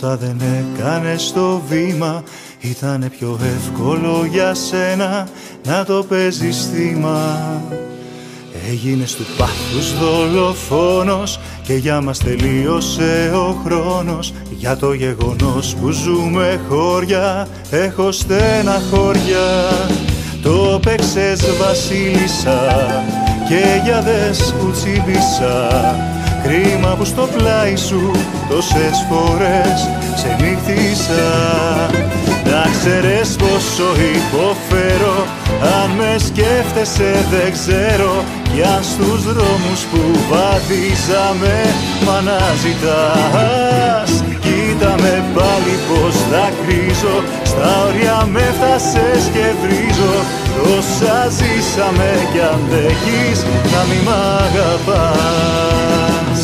τίποτα δεν έκανες το βήμα. Ήτανε πιο εύκολο για σένα να το παίζεις θύμα. Έγινες του πάθους δολοφόνος και για μας τελείωσε ο χρόνος. Για το γεγονός που ζούμε χώρια έχω στεναχώρια. Το παίξες βασίλισσα και για δες που τσιμπήσα. Κρίμα που στο πλάι σου τόσες φορές ξενύχτησα. Να ξέρεις πόσο υποφέρω, αν με σκέφτεσαι δεν ξέρω. Κι αν στους δρόμους που βαδίζαμε μ' αναζητάς, κοίτα με πάλι πως δακρύζω. Στα όρια με φτάσες και βρίζω. Τόσα ζήσαμε κι αντέχεις να μη μ' αγαπάς.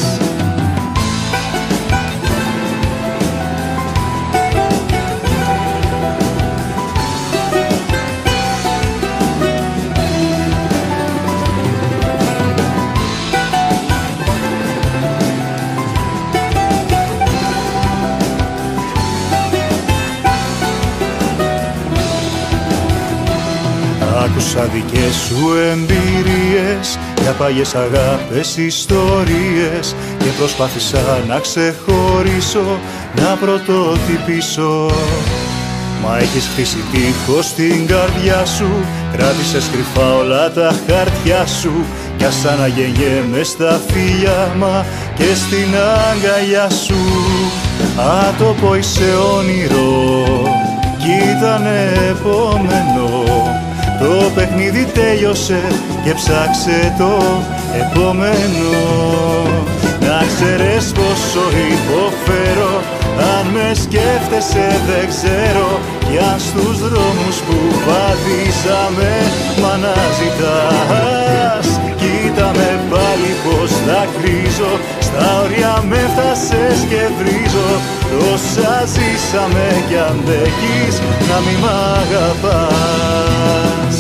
Άκουσα δικές σου εμπειρίες για παλιές αγάπες ιστορίες και προσπάθησα να ξεχωρίσω, να πρωτοτυπήσω. Μα έχεις χτίσει τείχος στην καρδιά σου, κράτησες κρυφά όλα τα χαρτιά σου. Κι ας αναγεννιέμαι στα φύλλαμα και στην αγκαλιά σου. Άτοπο είσαι όνειρο κι ήτανε επόμενο. Το παιχνίδι τέλειωσε και ψάξε το επόμενο. Να ξέρεις πόσο υποφέρω, αν με σκέφτεσαι δεν ξέρω. Κι αν στους δρόμους που βαδίζαμε μ' αναζητάς, κοίτα με πάλι πως δακρύζω. Στα όρια με φτάσες και βρίζω. Τόσα ζήσαμε κι αντέχεις να μη μ' αγαπάς.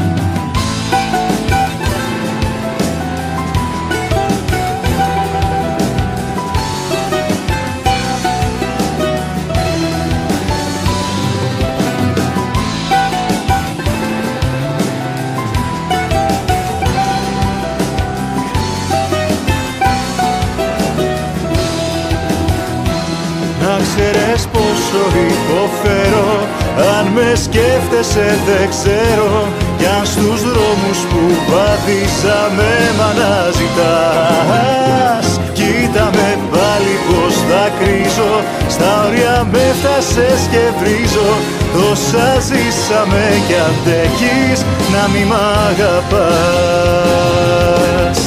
Να ξέρεις πόσο υποφέρω, αν με σκέφτεσαι δεν ξέρω. Κι αν στους δρόμους που βαδίσαμε μ' αναζητάς, κοίτα με πάλι πως δακρύζω. Στα όρια με φτάσες και βρίζω. Τόσα ζήσαμε κι αντέχεις να μη μ' αγαπάς.